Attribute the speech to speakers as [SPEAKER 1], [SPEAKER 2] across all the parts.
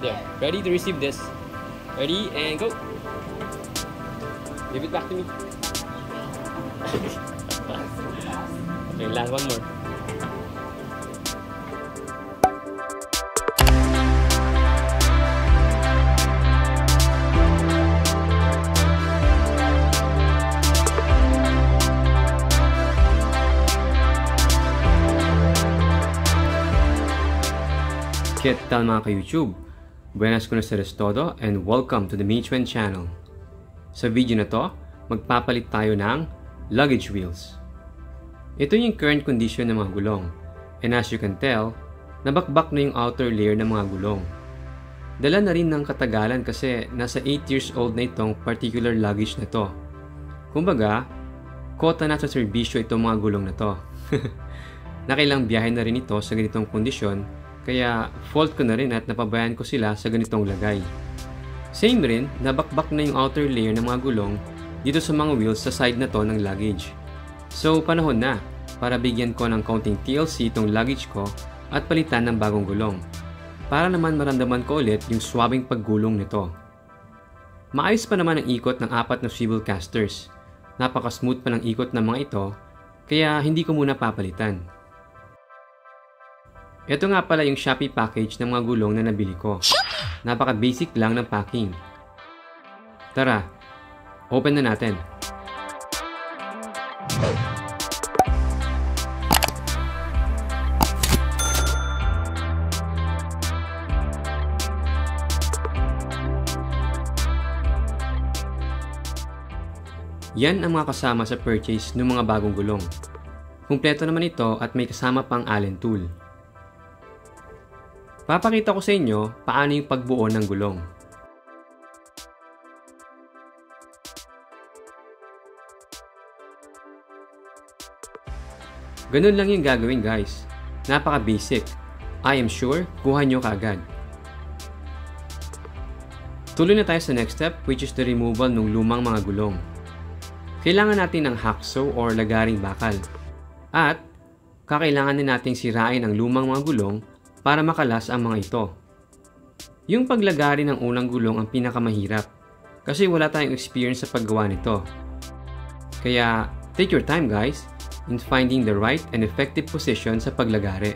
[SPEAKER 1] There. Ready to receive this. Ready and go. Give it back to me. Okay, last one more. ¿Qué tal mga ka-YouTube? Buenas noches todo and welcome to the Michuen channel. Sa video na to, magpapalit tayo ng luggage wheels. Ito yung current condition ng mga gulong. And as you can tell, nabakbak na yung outer layer ng mga gulong. Dala na rin ng katagalan kasi nasa 8 years old na itong particular luggage na to. Kumbaga, kota na sa serbisyo itong mga gulong na to. Nakailang biyahe na rin ito sa ganitong kondisyon. Kaya fault ko na rin at napabayaan ko sila sa ganitong lagay. Same rin, nabakbak na yung outer layer ng mga gulong dito sa mga wheels sa side na to ng luggage. So panahon na para bigyan ko ng counting TLC itong luggage ko at palitan ng bagong gulong. Para naman maramdaman ko ulit yung swabing paggulong nito. Maayos pa naman ang ikot ng 4 na swivel casters. Napaka-smooth pa ng ikot ng mga ito kaya hindi ko muna papalitan. Ito nga pala yung Shopee package ng mga gulong na nabili ko. Napaka-basic lang ng packing. Tara, open na natin. Yan ang mga kasama sa purchase ng mga bagong gulong. Kumpleto naman ito at may kasama pang Allen tool. Papakita ko sa inyo paano yung pagbuo ng gulong. Ganun lang yung gagawin guys. Napaka-basic. I am sure kuha nyo kaagad. Tuloy na tayo sa next step which is the removal ng lumang mga gulong. Kailangan natin ng hacksaw or lagaring bakal. At kakailangan din nating sirain ang lumang mga gulong para makalas ang mga ito. Yung paglagari ng unang gulong ang pinakamahirap kasi wala tayong experience sa paggawa nito. Kaya take your time guys in finding the right and effective position sa paglagari.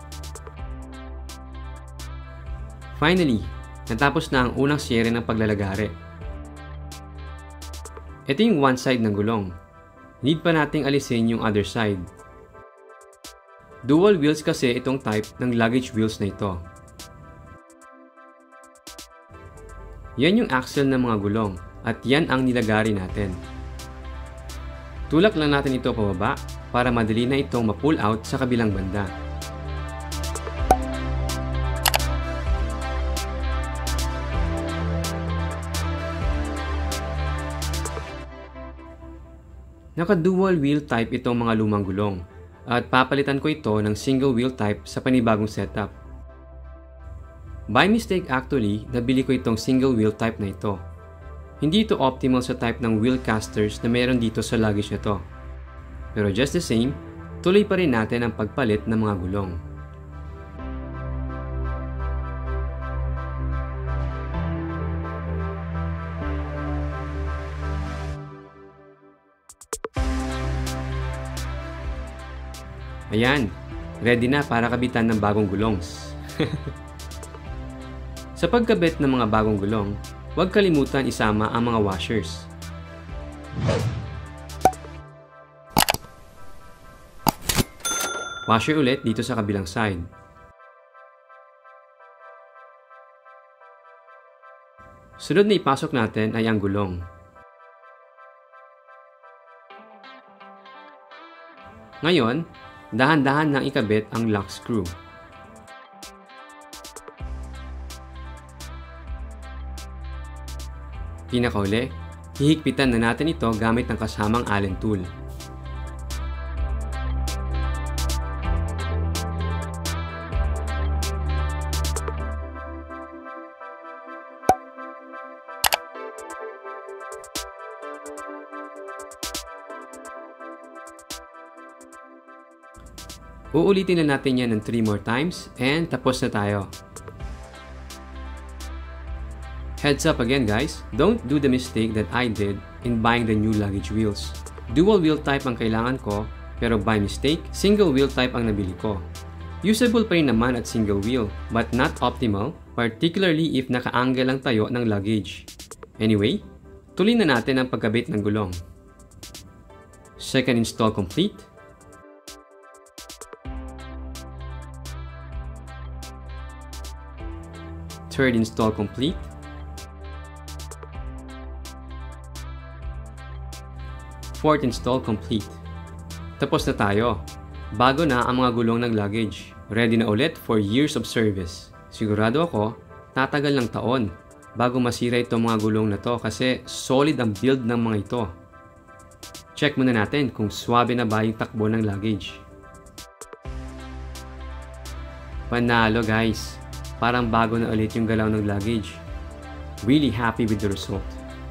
[SPEAKER 1] Finally, natapos na ang unang serie ng paglalagari. Ito yung one side ng gulong. Need pa nating alisin yung other side. Dual wheels kasi itong type ng luggage wheels na ito. Yan yung axle ng mga gulong at yan ang nilagari natin. Tulak lang natin ito pababa para madali na itong ma-pull out sa kabilang banda. Naka-dual wheel type itong mga lumang gulong. At papalitan ko ito ng single wheel type sa panibagong setup. By mistake actually, nabili ko itong single wheel type na ito. Hindi ito optimal sa type ng wheel casters na meron dito sa luggage na to. Pero just the same, tuloy pa rin natin ang pagpalit ng mga gulong. Ayan, ready na para kabitan ng bagong gulongs. Sa pagkabit ng mga bagong gulong, huwag kalimutan isama ang mga washers. Washer ulit dito sa kabilang side. Sunod na ipasok natin ay ang gulong. Ngayon, dahan-dahan nang ikabit ang lock screw. Pinakauli, hihigpitan na natin ito gamit ng kasamang Allen tool. Uulitin na natin yan ng 3 more times and tapos na tayo. Heads up again guys, don't do the mistake that I did in buying the new luggage wheels. Dual wheel type ang kailangan ko, pero by mistake, single wheel type ang nabili ko. Usable pa rin naman at single wheel, but not optimal, particularly if naka-angle lang tayo ng luggage. Anyway, tuloy na natin ang pagkabit ng gulong. Second install complete. Third install complete. Fourth install complete. Tapos na tayo. Bago na ang mga gulong ng luggage. Ready na ulit for years of service. Sigurado ako, tatagal ng taon bago masira itong mga gulong na to kasi solid ang build ng mga ito. Check muna natin kung swabe na ba yung takbo ng luggage. Panalo guys. Parang bago na ulit yung galaw ng luggage. Really happy with the result.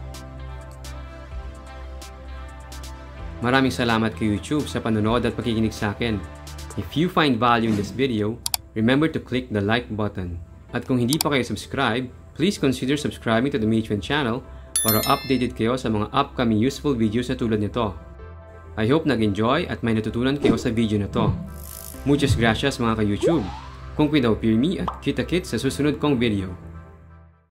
[SPEAKER 1] Maraming salamat kay YouTube sa panonood at pakikinig sa akin. If you find value in this video, remember to click the like button. At kung hindi pa kayo subscribe, please consider subscribing to the Meachman channel para updated kayo sa mga upcoming useful videos na tulad nito. I hope nag-enjoy at may natutunan kayo sa video na to. Muchas gracias mga ka-YouTube. Kung pinaw-peer me at kita-kit sa susunod kong video.